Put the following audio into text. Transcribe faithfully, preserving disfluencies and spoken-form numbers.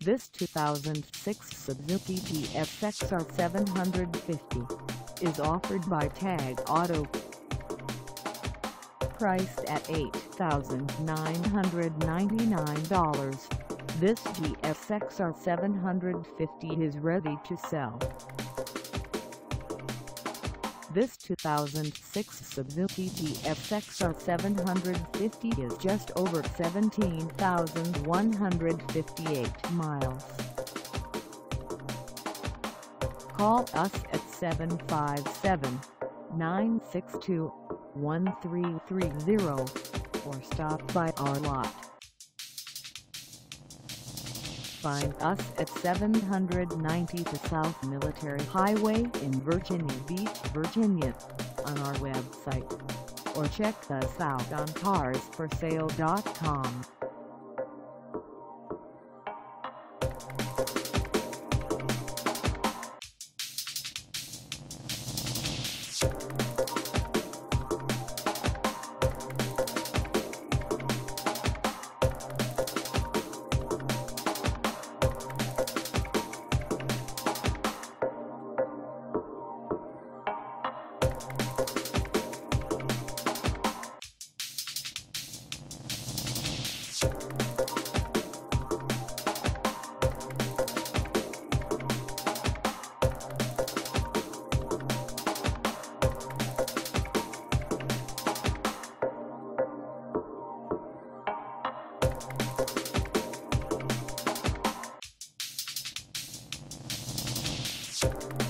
This two thousand six Suzuki G S X R seven fifty is offered by Tag Auto. Priced at eight thousand nine hundred ninety-nine dollars, this G S X R seven fifty is ready to sell. This two thousand six Suzuki G S X R seven fifty is just over seventeen thousand one hundred fifty-eight miles. Call us at seven five seven, nine six two, one three three zero or stop by our lot. Find us at seven ninety South Military Highway in Virginia Beach, Virginia, on our website, or check us out on cars for sale dot com. You